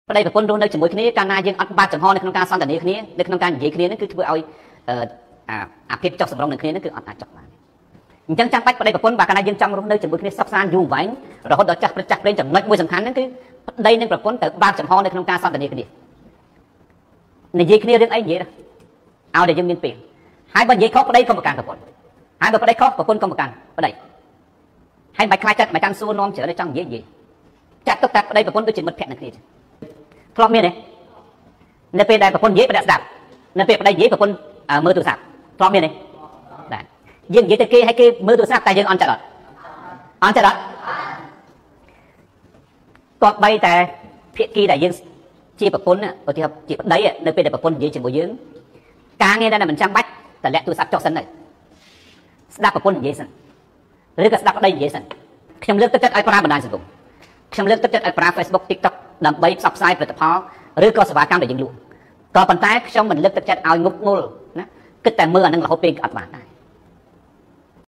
ប្តីប្រពន្ធរស់នៅជាមួយគ្នាកាលណាយើងអត់បាត់ចំហនៅក្នុងការសន្ទនាគ្នានៅក្នុងការនិយាយគ្នាហ្នឹងគឺធ្វើឲ្យអាភាពចុះសម្រុងនឹងគ្នាហ្នឹងគឺអត់អាចចុះបានអញ្ចឹងចាំបាច់ប្តីប្រពន្ធបើកាលណាយើងចង់រស់នៅជាមួយគ្នាសុខសាន្តយូរអង្វែងរហូតដល់ចាស់ព្រឹកចាស់ព្រេងចំណុចមួយសំខាន់ហ្នឹងគឺប្តីនិងប្រពន្ធត្រូវបើកចំហនៅក្នុងការសន្ទនាគ្នានិយាយគ្នារឿងអីនិយាយឲ្យតែយើងមានពេលហើយបើនិយាយខុសប្តីកុំប្រកាន់ប្រពន្ធហើយបើប្តីខុសប្រពន្ធកុំប្រកាន់ប្តីហើយមិនខ្លាចចិត្តមិនចាំសួរនាំច្រើនចង់និយាយចាត់ទុកតែប្តីប្រពន្ធដូចជាមិត្តភក្តិនឹងគ្នាធ្លាប់មានទេនៅពេលដែលប្រពន្ធនិយាយប្តីស្ដាប់នៅពេលប្តីនិយាយប្រពន្ធមើលទូរស័ព្ទធ្លាប់មានទេបាទយើងនិយាយទៅគេឲ្យគេមើលទូរស័ព្ទតែយើងអន់ចិត្តអត់ទោះបីតែភាគីដែលយើងជាប្រពន្ធឧទាហរណ៍ជាប្តីនៅពេលដែលប្រពន្ធនិយាយជាមួយយើងការងារដែលមិនចាំបាច់តម្លាក់ទូរស័ព្ទចុះសិនទៅស្ដាប់ប្រពន្ធនិយាយសិនឬក៏ស្ដាប់ប្តីនិយាយសិនខ្ញុំលើកទឹកចិត្តឲ្យប្រើបណ្ដាញសង្គមខ្ញុំលើកទឹកចិត្តឲ្យប្រើ Facebook TikTok ដើម្បីផ្សព្វផ្សាយផលិតផលឬក៏សេវាកម្មដែលយើងលក់ក៏ប៉ុន្តែខ្ញុំមិនលើកទឹកចិត្តឲ្យងប់ងល់ណាគិតតែមើលអានឹងរហូតពេកអត់បានដែរ